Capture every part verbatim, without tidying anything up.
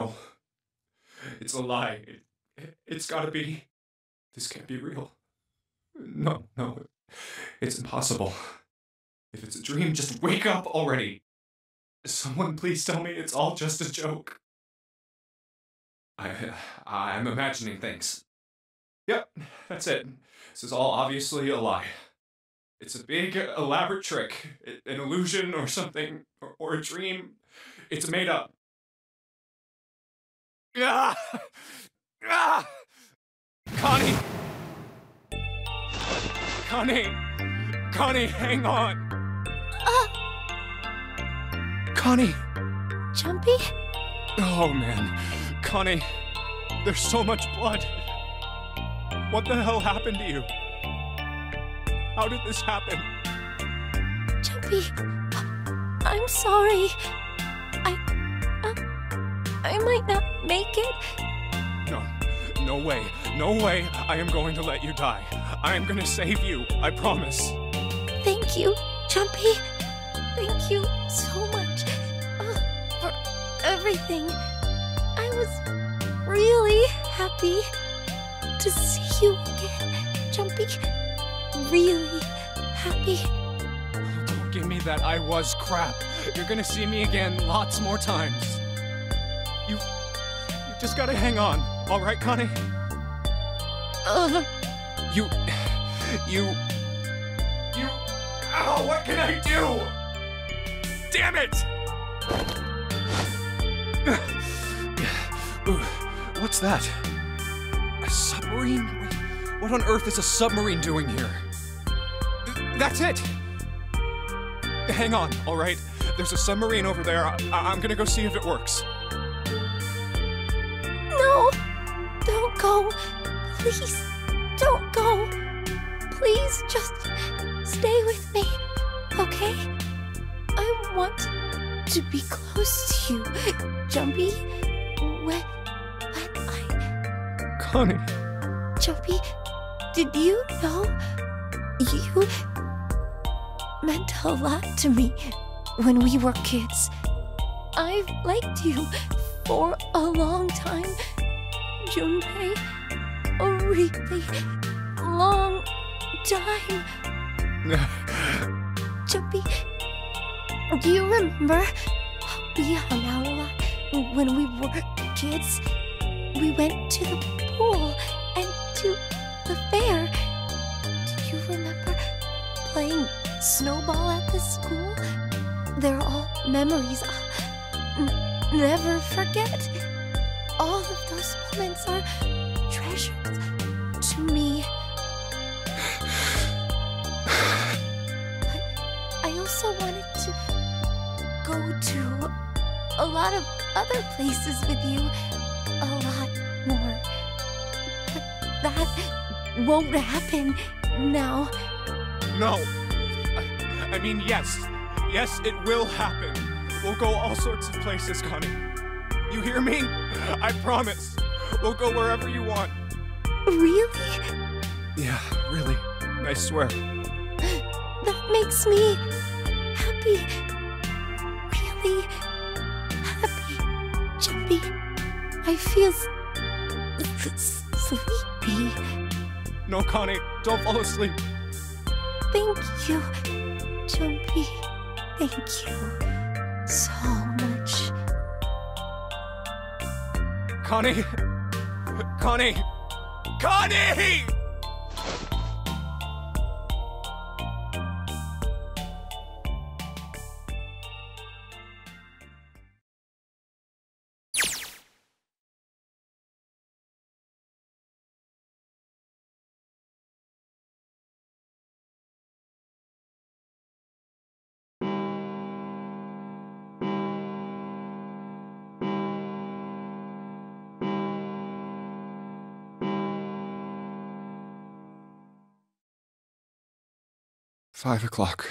No, it's a lie. It, it, it's gotta be. This can't be real. No, no, it's impossible. If it's a dream, just wake up already. Someone please tell me it's all just a joke. I, I'm imagining things. Yep, that's it. This is all obviously a lie. It's a big, elaborate trick, an illusion or something, or, or a dream. It's made up. Ah! Ah! Connie! Connie! Connie, hang on! Uh, Connie! Jumpy? Oh man, Connie, there's so much blood. What the hell happened to you? How did this happen? Jumpy, I'm sorry. I... Uh, I might not make it. No, no way, no way I am going to let you die. I am gonna save you, I promise. Thank you, Jumpy. Thank you so much uh, for everything. I was really happy to see you again, Jumpy. Really happy. Don't give me that I was crap. You're gonna see me again lots more times. You... You just gotta hang on, alright, Connie? Uh... You... You... You... Ow, what can I do? Damn it! What's that? A submarine? What on earth is a submarine doing here? That's it! Hang on, alright? There's a submarine over there. I I'm gonna go see if it works. No! Don't go! Please, don't go! Please, just stay with me, okay? I want to be close to you, Jumpy. When, when I... Connie. Jumpy, did you know you meant a lot to me when we were kids? I've liked you for a long time, Junpei. A really long time. Jumpy, do you remember how we hung out a lot when we were kids? We went to the pool and to the fair. Do you remember playing snowball at the school? They're all memories I'll n never forget. All of those moments are treasures to me. But I also wanted to go to a lot of other places with you. A lot more. But that won't happen now. No. I, I mean, yes. Yes, it will happen. We'll go all sorts of places, Connie. You hear me? I promise. We'll go wherever you want. Really? Yeah, really. I swear. That makes me happy. Really happy. Jumpy. I feel s sleepy. No, Connie, don't fall asleep. Thank you, Jumpy. Thank you so much. Connie! Connie! Connie! Five o'clock.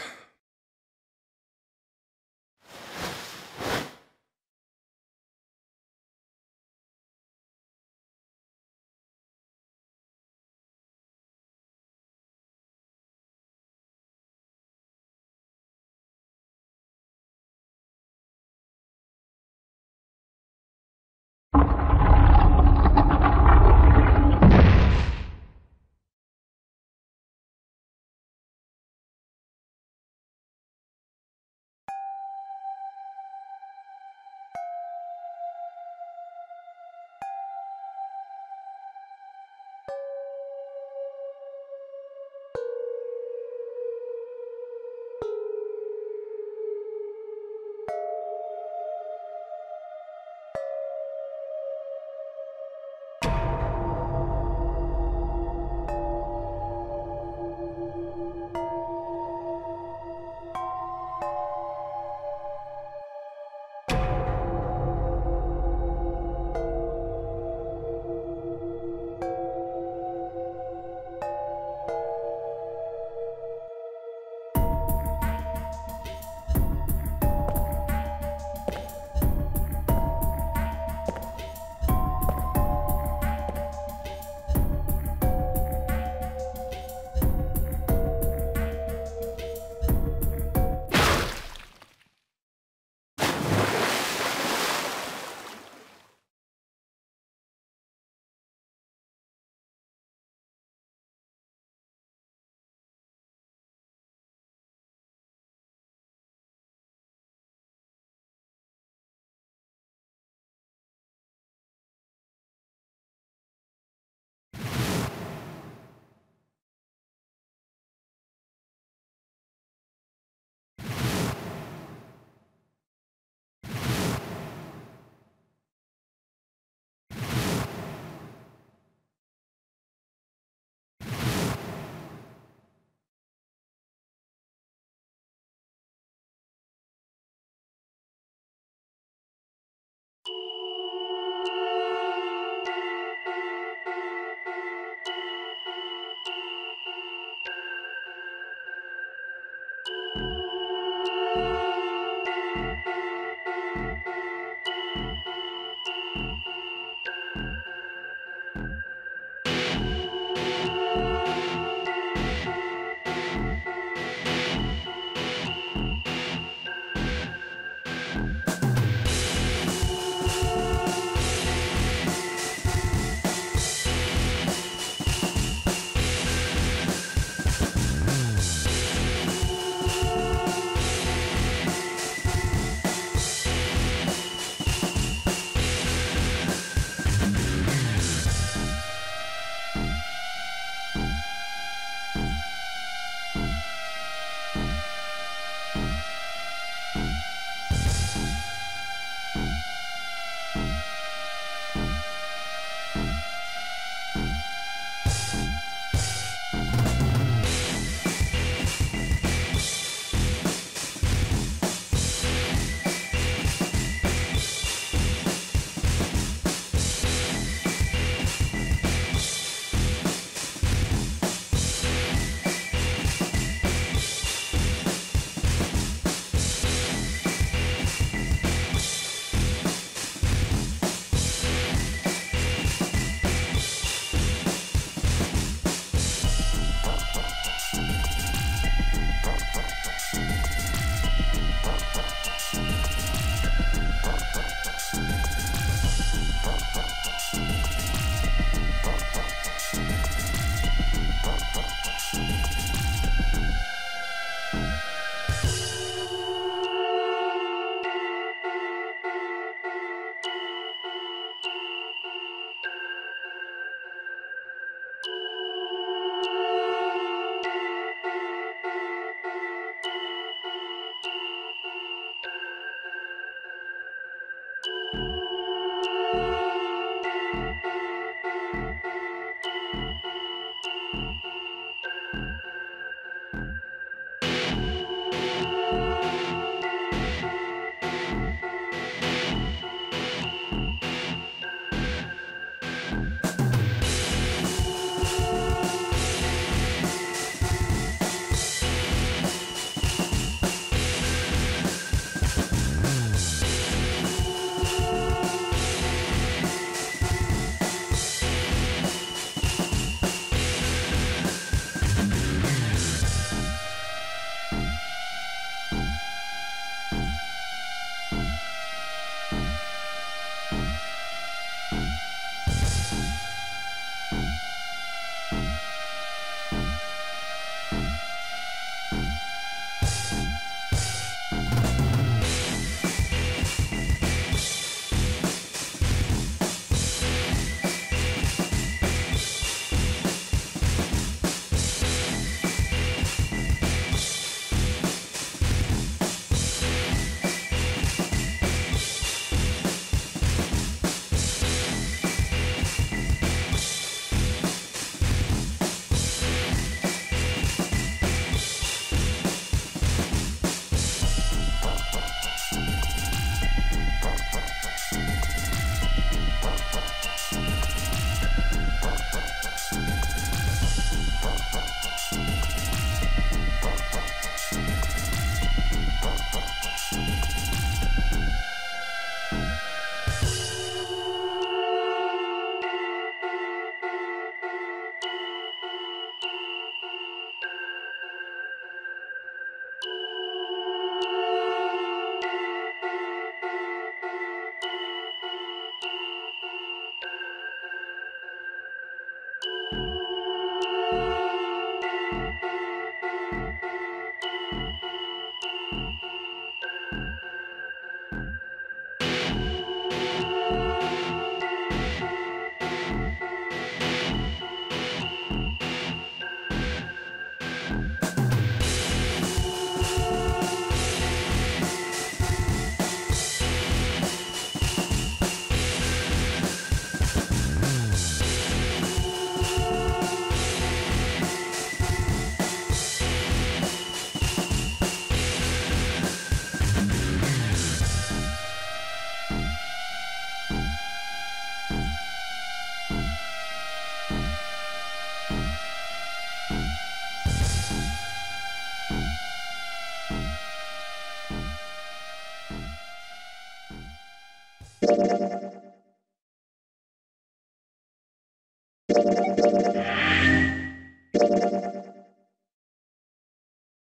you